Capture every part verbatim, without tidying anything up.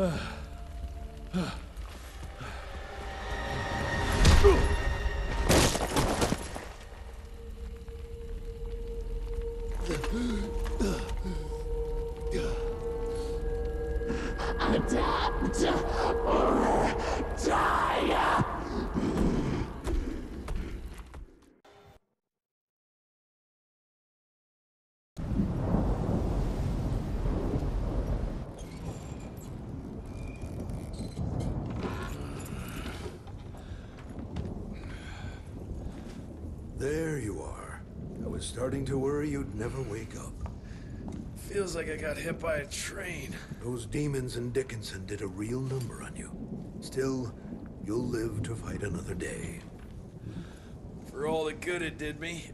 Adapt or die! There you are. I was starting to worry you'd never wake up. Feels like I got hit by a train. Those demons in Dickinson did a real number on you. Still, you'll live to fight another day. For all the good it did me.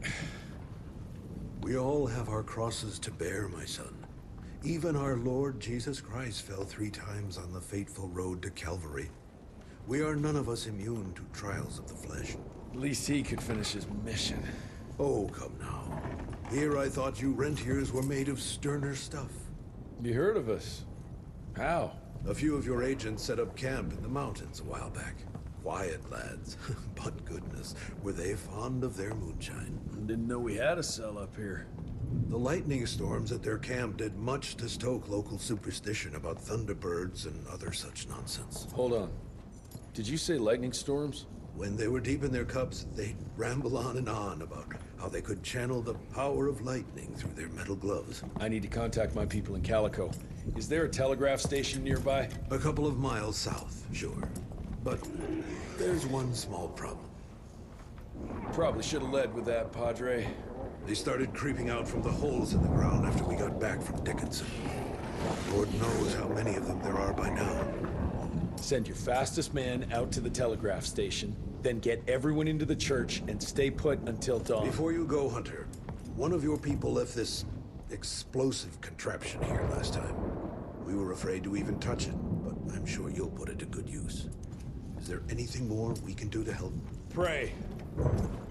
We all have our crosses to bear, my son. Even our Lord Jesus Christ fell three times on the fateful road to Calvary. We are none of us immune to trials of the flesh. At least he could finish his mission. Oh, come now. Here I thought you rentiers were made of sterner stuff. You heard of us? How? A few of your agents set up camp in the mountains a while back. Quiet lads, but goodness, were they fond of their moonshine. Didn't know we had a cell up here. The lightning storms at their camp did much to stoke local superstition about thunderbirds and other such nonsense. Hold on. Did you say lightning storms? When they were deep in their cups, they'd ramble on and on about how they could channel the power of lightning through their metal gloves. I need to contact my people in Calico. Is there a telegraph station nearby? A couple of miles south, sure. But there's one small problem. Probably should have led with that, Padre. They started creeping out from the holes in the ground after we got back from Dickinson. Lord knows how many of them there are by now. Send your fastest man out to the telegraph station, then get everyone into the church and stay put until dawn. Before you go, Hunter, one of your people left this explosive contraption here last time. We were afraid to even touch it, but I'm sure you'll put it to good use. Is there anything more we can do to help? Pray.